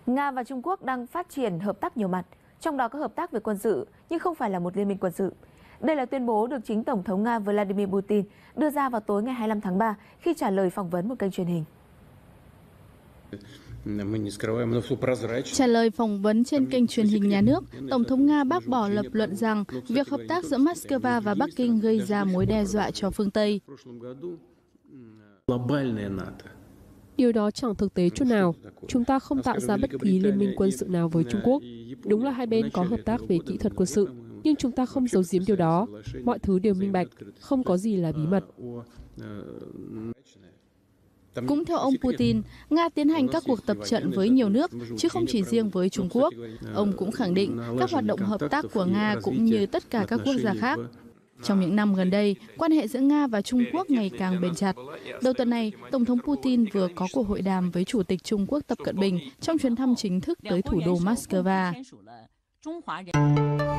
Nga và Trung Quốc đang phát triển hợp tác nhiều mặt, trong đó có hợp tác về quân sự, nhưng không phải là một liên minh quân sự. Đây là tuyên bố được chính Tổng thống Nga Vladimir Putin đưa ra vào tối ngày 25 tháng 3 khi trả lời phỏng vấn một kênh truyền hình. Trả lời phỏng vấn trên kênh truyền hình nhà nước, Tổng thống Nga bác bỏ lập luận rằng việc hợp tác giữa Moscow và Bắc Kinh gây ra mối đe dọa cho phương Tây. Điều đó chẳng thực tế chút nào. Chúng ta không tạo ra bất kỳ liên minh quân sự nào với Trung Quốc. Đúng là hai bên có hợp tác về kỹ thuật quân sự, nhưng chúng ta không giấu giếm điều đó. Mọi thứ đều minh bạch, không có gì là bí mật. Cũng theo ông Putin, Nga tiến hành các cuộc tập trận với nhiều nước, chứ không chỉ riêng với Trung Quốc. Ông cũng khẳng định các hoạt động hợp tác của Nga cũng như tất cả các quốc gia khác. Trong những năm gần đây, quan hệ giữa Nga và Trung Quốc ngày càng bền chặt. Đầu tuần này, Tổng thống Putin vừa có cuộc hội đàm với Chủ tịch Trung Quốc Tập Cận Bình trong chuyến thăm chính thức tới thủ đô Moscow.